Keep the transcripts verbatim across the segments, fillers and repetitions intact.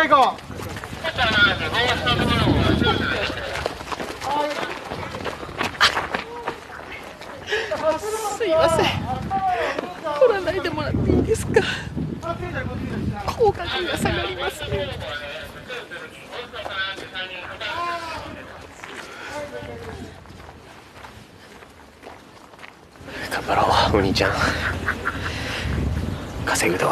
回行こう。 すいません、取らないでもらっていいですか。口角が下がりますね。頑張ろう、お兄ちゃん。稼ぐと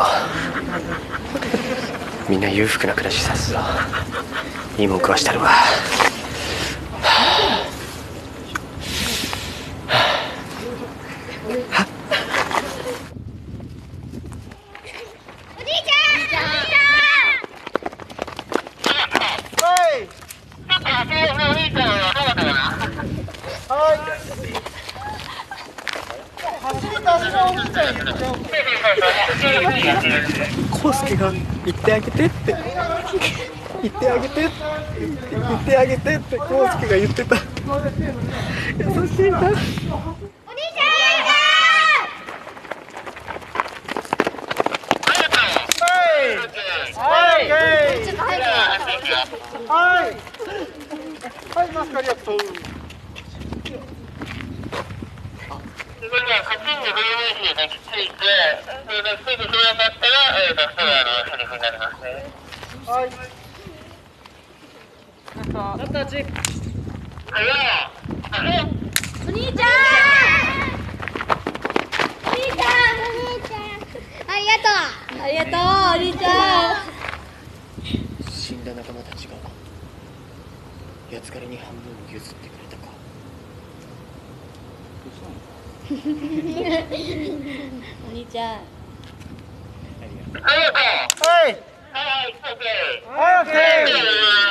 みんな裕福な暮らしさすぞ。いいもん食わしたるわ。コウスケが言ってあげてって言ってあげてって言ってあげてってコウスケが言ってた。優しいな。お兄ちゃん、はいはい、マスカありがとう。それではカチンのブルーメージがきついて、それですぐそれになったら、えーと、それのセリフになりますね。はい。なんか、ち。はいよ。 お兄ちゃん。お兄ちゃん。お兄ちゃん。ありがとう。ありがとう、お兄ちゃん。 死んだ仲間たちが、やつがれに半分を譲ってくれたか。 お兄ちゃん。 はい。はい、オッケー。